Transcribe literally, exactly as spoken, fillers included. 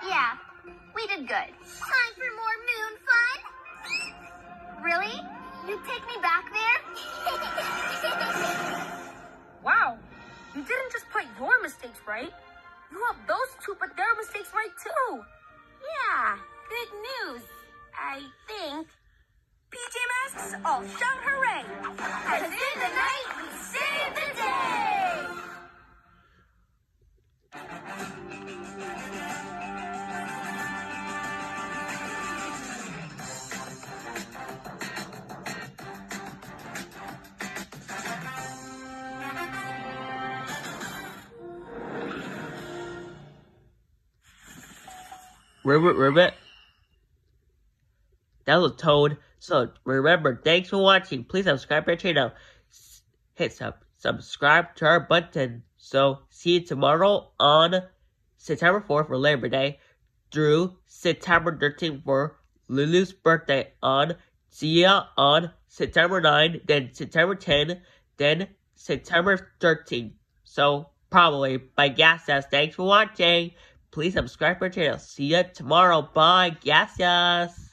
Yeah, we did good. Time for more moon fun? Really? You'd take me back there? Wow, you didn't just put your mistakes right. You helped those two put their mistakes right too. Yeah, good news, I think. P J Masks, all shout hooray! Cause in the night, we save the day! Ribbit, ribbit. That was Toad. So remember, thanks for watching. Please subscribe to our channel. S hit sub subscribe to our button. So see you tomorrow on September fourth for Labor Day through September thirteenth for Lulu's birthday on. See ya on September ninth, then September tenth, then September thirteenth. So probably by Gracias. Thanks for watching. Please subscribe to our channel. See ya tomorrow. Bye. Gracias.